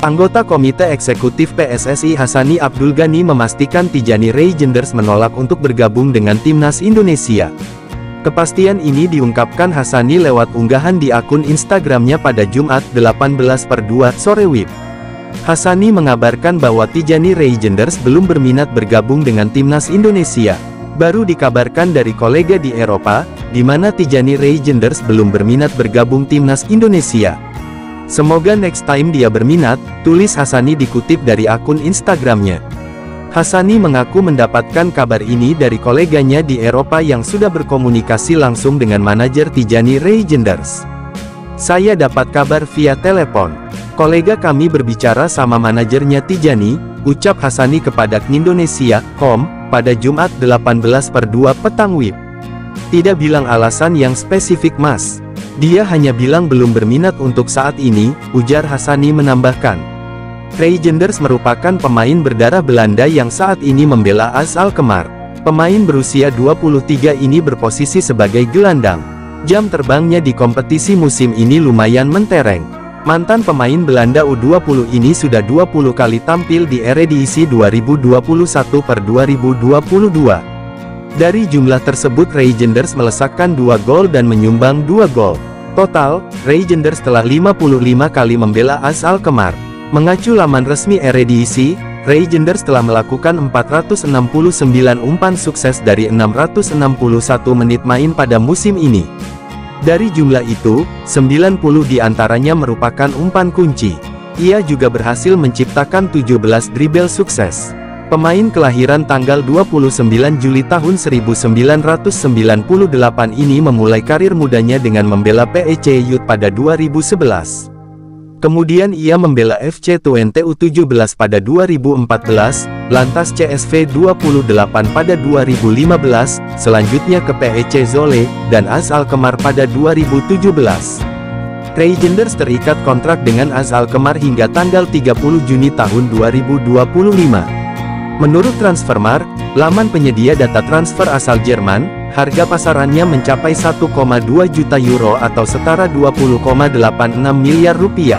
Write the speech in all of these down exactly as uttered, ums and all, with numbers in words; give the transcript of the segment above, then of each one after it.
Anggota Komite Eksekutif P S S I Hassani Abdul Ghani memastikan Tijani Reijenders menolak untuk bergabung dengan Timnas Indonesia. Kepastian ini diungkapkan Hassani lewat unggahan di akun Instagramnya pada Jumat delapan belas per dua sore W I B. Hassani mengabarkan bahwa Tijani Reijenders belum berminat bergabung dengan Timnas Indonesia. Baru dikabarkan dari kolega di Eropa, di mana Tijani Reijenders belum berminat bergabung Timnas Indonesia. Semoga next time dia berminat, tulis Hassani dikutip dari akun Instagramnya. Hassani mengaku mendapatkan kabar ini dari koleganya di Eropa yang sudah berkomunikasi langsung dengan manajer Tijani Reijenders. Saya dapat kabar via telepon. Kolega kami berbicara sama manajernya Tijani, ucap Hassani kepada Indonesia titik com, pada Jumat delapan belas per dua petang W I B. Tidak bilang alasan yang spesifik mas. Dia hanya bilang belum berminat untuk saat ini, ujar Hassani menambahkan. Reijenders merupakan pemain berdarah Belanda yang saat ini membela A S Alkmaar. Pemain berusia dua puluh tiga ini berposisi sebagai gelandang. Jam terbangnya di kompetisi musim ini lumayan mentereng. Mantan pemain Belanda U dua puluh ini sudah dua puluh kali tampil di Eredivisie dua ribu dua puluh satu per dua ribu dua puluh dua. Dari jumlah tersebut Reijenders melesakkan dua gol dan menyumbang dua gol. Total, Reijenders telah lima puluh lima kali membela A S Alkmaar. Mengacu laman resmi Eredivisie, Reijenders telah melakukan empat ratus enam puluh sembilan umpan sukses dari enam ratus enam puluh satu menit main pada musim ini. Dari jumlah itu, sembilan puluh diantaranya merupakan umpan kunci. Ia juga berhasil menciptakan tujuh belas dribble sukses. Pemain kelahiran tanggal dua puluh sembilan Juli tahun seribu sembilan ratus sembilan puluh delapan ini memulai karir mudanya dengan membela P E C Youth pada dua ribu sebelas. Kemudian ia membela F C Twente U tujuh belas pada dua ribu empat belas, lantas C S V dua puluh delapan pada dua ribu lima belas, selanjutnya ke P E C Zwolle, dan A S Alkmaar pada dua ribu tujuh belas. Reijenders terikat kontrak dengan A S Alkmaar hingga tanggal tiga puluh Juni tahun dua ribu dua puluh lima. Menurut Transfermarkt, laman penyedia data transfer asal Jerman, harga pasarannya mencapai satu koma dua juta euro atau setara dua puluh koma delapan enam miliar rupiah.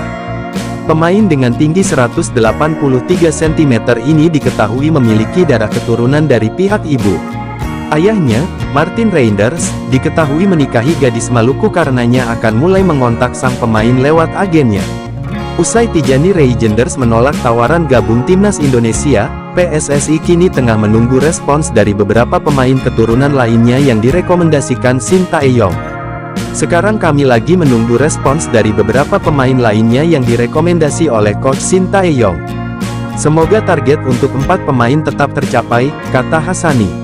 Pemain dengan tinggi seratus delapan puluh tiga sentimeter ini diketahui memiliki darah keturunan dari pihak ibu. Ayahnya, Martin Reijenders, diketahui menikahi gadis Maluku karenanya akan mulai mengontak sang pemain lewat agennya. Usai Tijani Reijenders menolak tawaran gabung Timnas Indonesia, P S S I kini tengah menunggu respons dari beberapa pemain keturunan lainnya yang direkomendasikan Shin Tae-yong. Sekarang kami lagi menunggu respons dari beberapa pemain lainnya yang direkomendasi oleh Coach Shin Tae-yong. Semoga target untuk empat pemain tetap tercapai, kata Hassani.